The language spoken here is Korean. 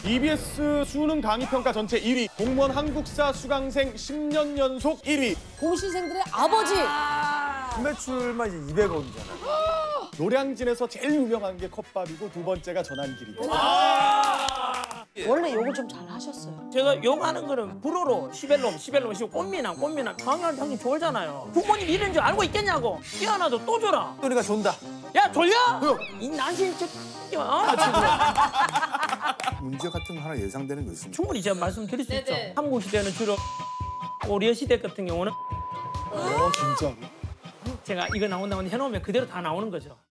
EBS 수능 강의평가 전체 1위, 공무원 한국사 수강생 10년 연속 1위. 공시생들의 아버지. 매출만 이제 200억이잖아요. 노량진에서 제일 유명한 게 컵밥이고 두 번째가 전환길이고. 원래 욕을 좀 잘 하셨어요. 제가 욕하는 거는 불어로 시벨롬 시고 꽃미남 강요한 형님 졸잖아요. 부모님 이런 줄 알고 있겠냐고. 끼어나도 또 줘라. 우리가 존다. 야 졸려? 이 난신 문제 같은 거 하나 예상되는 거 있습니까? 충분히 제가 말씀드릴 수 있죠. 삼국 시대는 주로 고려 시대 같은 경우는 진짜로? 제가 이거 나온다고 해놓으면 그대로 다 나오는 거죠.